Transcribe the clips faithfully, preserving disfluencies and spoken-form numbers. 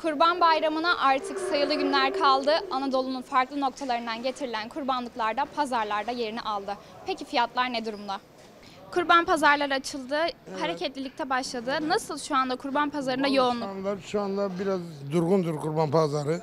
Kurban Bayramı'na artık sayılı günler kaldı. Anadolu'nun farklı noktalarından getirilen kurbanlıklar da pazarlarda yerini aldı. Peki fiyatlar ne durumda? Kurban pazarları açıldı, evet. Hareketlilikte başladı. Nasıl şu anda kurban pazarında Vallahi yoğunluk? Şu anda, şu anda biraz durgundur kurban pazarı.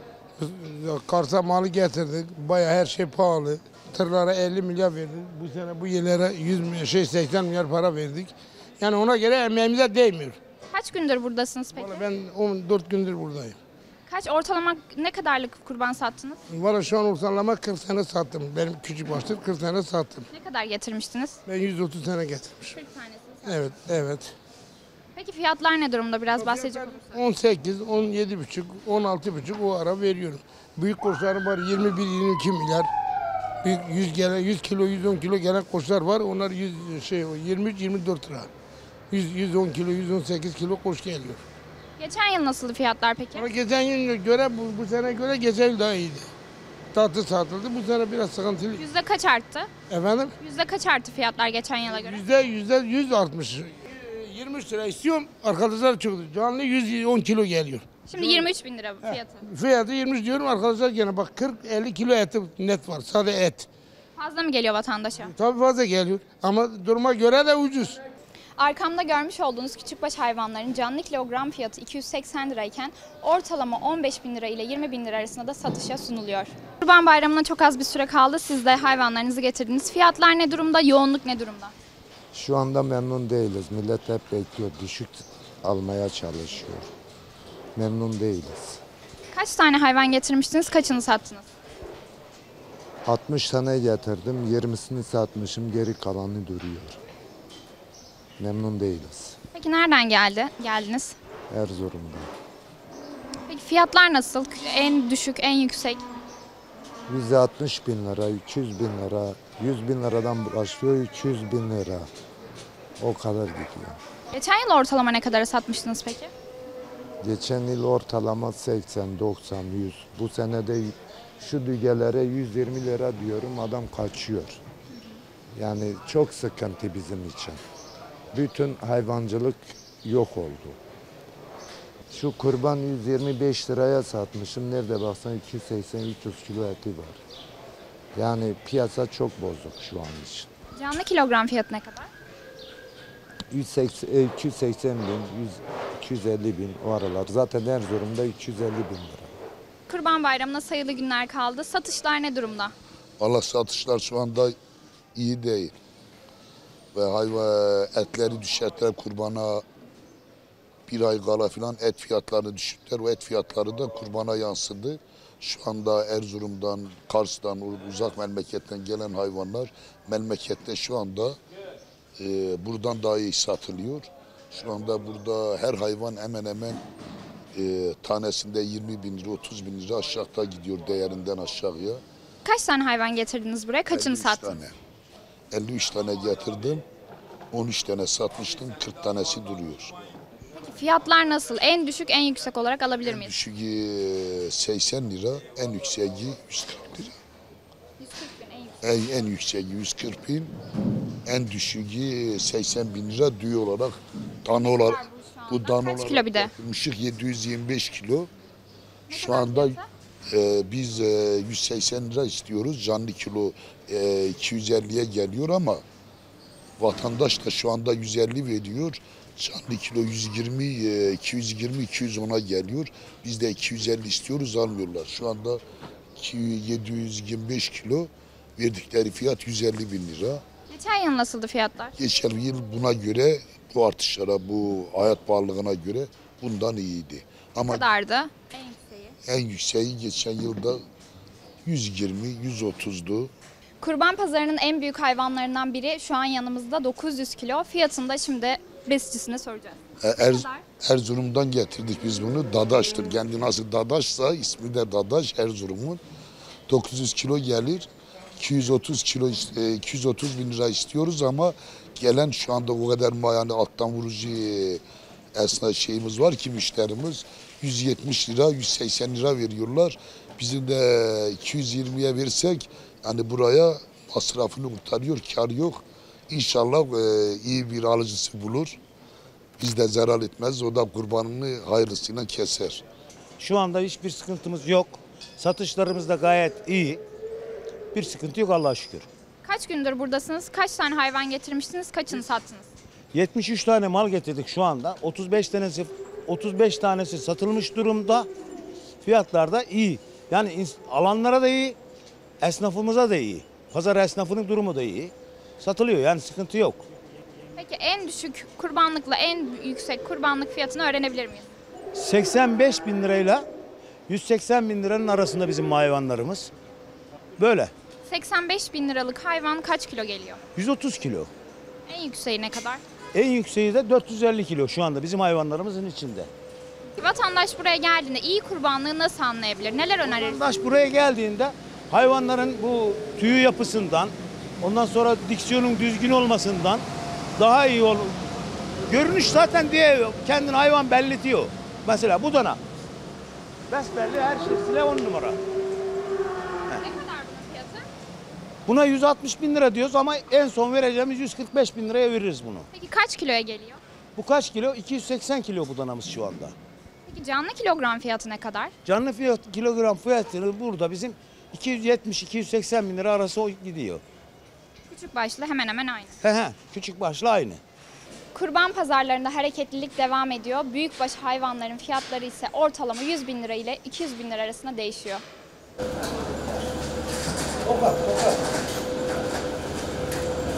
Kars'a malı getirdik, bayağı her şey pahalı. Tırlara elli milyar verdik. Bu sene bu yerlere yüz milyar, şey seksen milyar para verdik. Yani ona göre emeğimize değmiyor. Kaç gündür buradasınız peki? Vallahi ben on dört gündür buradayım. Kaç ortalama ne kadarlık kurban sattınız? Valla şu an ortalama kırk tane sattım. Benim küçük baştır kırk tane sattım. Ne kadar getirmiştiniz? Ben yüz otuz tane getirmişim. kırk tanesini sattınız. Evet, evet. Peki fiyatlar ne durumda? Biraz bahsedecek olursak. on sekiz, on yedi buçuk, on altı buçuk o ara veriyorum. Büyük koçlarım var yirmi bir yirmi iki milyar. Büyük yüz gelen yüz kilo yüz on kilo gelen koçlar var. Onlar yüz şey yirmi üç yirmi dört lira. yüz yüz on kilo yüz on sekiz kilo koç geliyor. Geçen yıl nasıldı fiyatlar peki? Ama geçen yıla göre bu, bu sene göre geçen yıl daha iyiydi. Tatlı satıldı. Bu sene biraz sıkıntılı. Yüzde kaç arttı? Efendim? Yüzde kaç arttı fiyatlar geçen yıla göre? Yüzde yüzde yüz artmış. yirmi üç lira istiyorum. Arkadaşlar çıktı. Canlı yüz on kilo geliyor. Şimdi yirmi üç bin lira fiyatı. Fiyatı yirmi üç diyorum, arkadaşlar gene bak kırk elli kilo eti net var. Sade et. Fazla mı geliyor vatandaşa? Tabii fazla geliyor ama duruma göre de ucuz. Arkamda görmüş olduğunuz küçükbaş hayvanların canlı kilogram fiyatı iki yüz seksen lirayken ortalama on beş bin lira ile yirmi bin lira arasında da satışa sunuluyor. Kurban Bayramı'na çok az bir süre kaldı. Siz de hayvanlarınızı getirdiniz. Fiyatlar ne durumda? Yoğunluk ne durumda? Şu anda memnun değiliz. Millet hep bekliyor. Düşük almaya çalışıyor. Memnun değiliz. Kaç tane hayvan getirmiştiniz? Kaçını sattınız? altmış tane getirdim. yirmisini satmışım. Geri kalanı duruyor. Memnun değiliz. Peki nereden geldi? Geldiniz. Erzurum'da. Peki fiyatlar nasıl? En düşük, en yüksek? yüz altmış bin lira, iki yüz bin lira, yüz bin liradan başlıyor, üç yüz bin lira. O kadar gidiyor. Geçen yıl ortalama ne kadara satmıştınız peki? Geçen yıl ortalama seksen, doksan, yüz. Bu sene de şu dügelere yüz yirmi lira diyorum, adam kaçıyor. Yani çok sıkıntı bizim için. Bütün hayvancılık yok oldu. Şu kurban yüz yirmi beş liraya satmışım. Nerede baksan iki yüz seksen üç yüz kilo eti var. Yani piyasa çok bozuk şu an için. Canlı kilogram fiyatı ne kadar? yüz seksen, iki yüz seksen bin, yüz, iki yüz elli bin o aralar. Zaten Erzurum'da iki yüz elli bin lira. Kurban Bayramı'na sayılı günler kaldı. Satışlar ne durumda? Valla satışlar şu anda iyi değil. Ve hayvan etleri düşertler kurbana bir ay kala filan et fiyatlarını düşürdüler. O et fiyatları da kurbana yansıdı. Şu anda Erzurum'dan, Kars'tan, uzak memleketten gelen hayvanlar memlekette şu anda e, buradan daha iyi satılıyor. Şu anda burada her hayvan hemen hemen e, tanesinde yirmi bin lira, otuz bin lira aşağıda gidiyor değerinden aşağıya. Kaç tane hayvan getirdiniz buraya? Kaçını elli üç sattınız? tane. elli üç tane getirdim. on üç tane satmıştım. kırk tanesi duruyor. Peki fiyatlar nasıl? En düşük, en yüksek olarak alabilir miyiz? Düşüğü seksen lira, en yükseği yüz kırk lira. yüz kırk bin en yüksek. En, en yükseği yüz kırk bin, en düşüğü seksen bin lira düğü olarak, dana olarak. Bu dana Kaç olarak kilo bir de? yapılmışık yedi yüz yirmi beş kilo. Şu kadar anda fiyatı? e, biz e, yüz seksen lira istiyoruz. Canlı kilo e, iki yüz elliye geliyor ama vatandaş da şu anda yüz elli veriyor. Canlı kilo yüz yirmi, e, iki yüz yirmi, iki yüz ona geliyor. Biz de iki yüz elli istiyoruz, almıyorlar. Şu anda yedi yüz yirmi beş kilo verdikleri fiyat yüz elli bin lira. Geçen yıl nasıldı fiyatlar? Geçen yıl buna göre, bu artışlara, bu hayat pahalılığına göre bundan iyiydi. Ne Ama kadardı? En yükseği. en yükseği geçen yılda yüz yirmi, yüz otuzdu. Kurban pazarının en büyük hayvanlarından biri şu an yanımızda dokuz yüz kilo. Fiyatını da şimdi besicisine soracağız. E, Er- Erzurum'dan getirdik biz bunu. Dadaş'tır. Kendi nasıl Dadaş'sa ismi de Dadaş Erzurum'un. dokuz yüz kilo gelir. iki yüz otuz kilo, e, iki yüz otuz bin lira istiyoruz ama gelen şu anda o kadar ma- yani alttan vurucu e, esnaf şeyimiz var ki müşterimiz yüz yetmiş lira, yüz seksen lira veriyorlar. Bizim de iki yüz yirmiye versek yani buraya masrafını kurtarıyor, kar yok. İnşallah e, iyi bir alıcısı bulur. Biz de zarar etmez. O da kurbanını hayırlısıyla keser. Şu anda hiçbir sıkıntımız yok. Satışlarımız da gayet iyi. Bir sıkıntı yok Allah'a şükür. Kaç gündür buradasınız? Kaç tane hayvan getirmiştiniz? Kaçını sattınız? yetmiş üç tane mal getirdik şu anda. otuz beş tanesi otuz beş tanesi satılmış durumda. Fiyatlar da iyi. Yani ins- alanlara da iyi, esnafımıza da iyi. Pazar esnafının durumu da iyi. Satılıyor yani sıkıntı yok. Peki en düşük kurbanlıkla en yüksek kurbanlık fiyatını öğrenebilir miyiz? seksen beş bin lirayla yüz seksen bin liranın arasında bizim hayvanlarımız. Böyle. seksen beş bin liralık hayvan kaç kilo geliyor? yüz otuz kilo. En yükseği ne kadar? En yükseği de dört yüz elli kilo şu anda bizim hayvanlarımızın içinde. Vatandaş buraya geldiğinde iyi kurbanlığı nasıl anlayabilir? Neler önerirsiniz? Vatandaş buraya geldiğinde hayvanların bu tüy yapısından, ondan sonra diksiyonun düzgün olmasından daha iyi olur. Görünüş zaten diye kendini hayvan belletiyor. Mesela bu dana. Besbelli her şeysiyle on numara. Ne kadar bunun fiyatı? Buna yüz altmış bin lira diyoruz ama en son vereceğimiz yüz kırk beş bin liraya veririz bunu. Peki kaç kiloya geliyor? Bu kaç kilo? iki yüz seksen kilo bu danamız şu anda. Peki canlı kilogram fiyatı ne kadar? Canlı fiyat, kilogram fiyatı burada bizim iki yüz yetmiş iki yüz seksen bin lira arası o gidiyor. Küçük başlı hemen hemen aynı. He he, küçük başlı aynı. Kurban pazarlarında hareketlilik devam ediyor. Büyükbaş hayvanların fiyatları ise ortalama yüz bin lira ile iki yüz bin lira arasında değişiyor. Tokat, tokat.